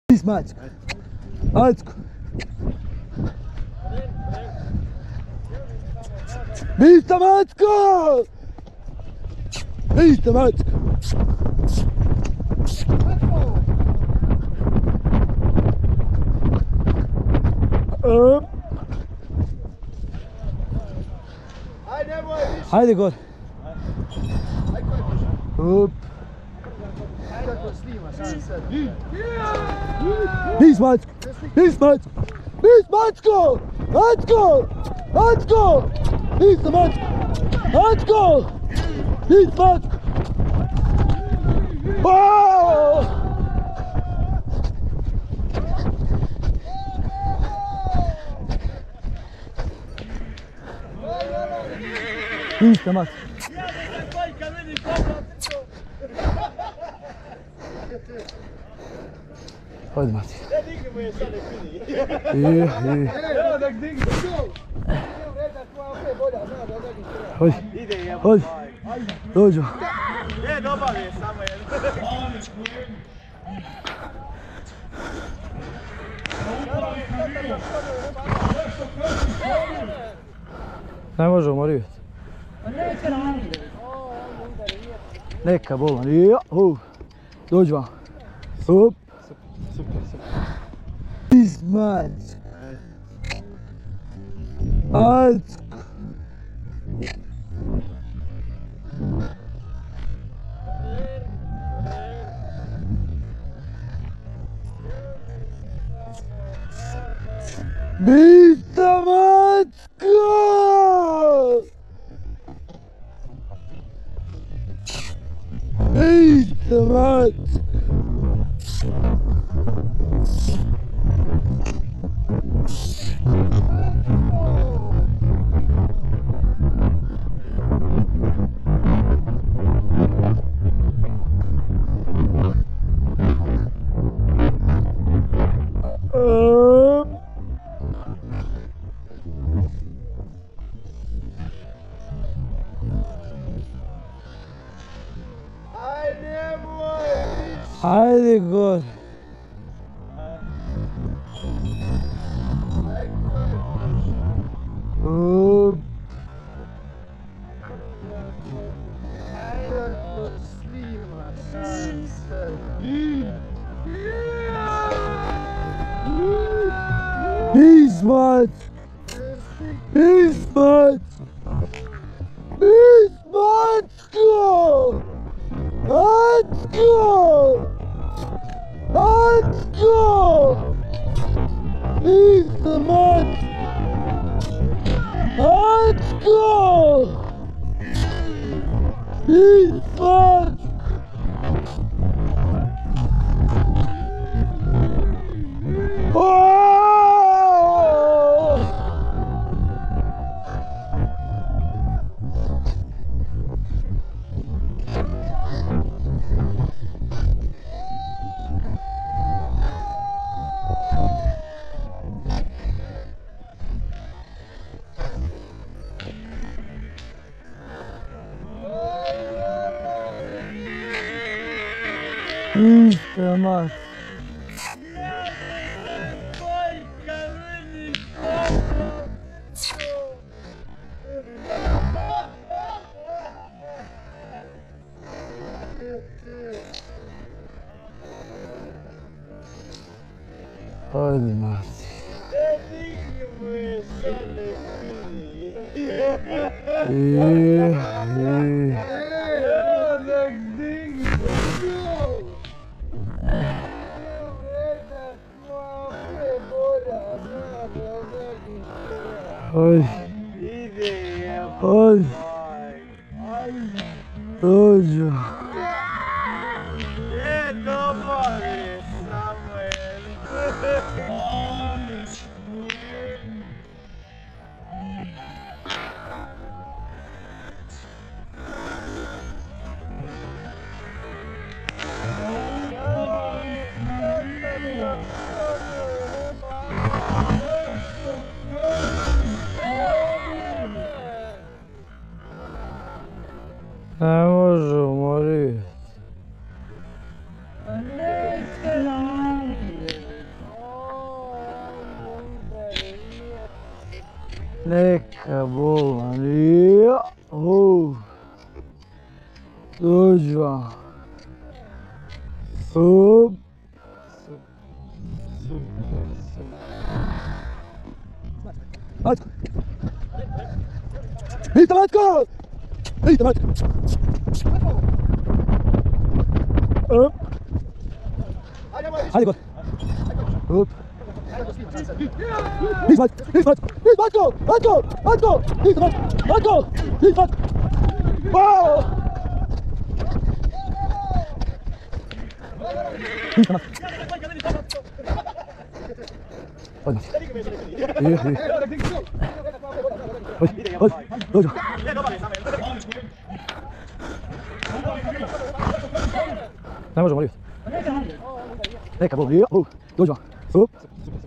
Bis Macko. Macko. Bista Macko! Bista Macko! Hajde gore. Up. Bis Macko! Bis Macko! Bis Macko! Macko! Macko! Bis Macko! Macko! Bis Macko! Wow! Bis Macko! Hajde Mati. Evo nek digne. Hajde. Dođu. Je, dobar je, samo jedno. Ne može umorivati. Neka bolan. Dođu vam. Up. Bis Macko. Macko. Bista Macko! Bista Macko! Hajde gore. Up. Bis Macko. Bis Macko. Bis Macko. Macko. Macko. Bis Macko. Macko. Bis Macko. Bista Macko. Hajde Mati. Oj. Oj. Dođu. Je, dobar je, samo jedno. Ne može umoriti. Neće raditi. Neka bola, ja, dođi vam. Sup. Matko! Vidite Matko! Vidite Matko! Ajde god! Up! Nis Matko! Nis Matko! Nis Matko! Matko! Matko! Vidite Matko! Matko! Vidite Matko! Wow! Vidite Matko! Odmah! Oj, dođu! Ne možemo, Livit. Neka bol, dođu vam. Sup.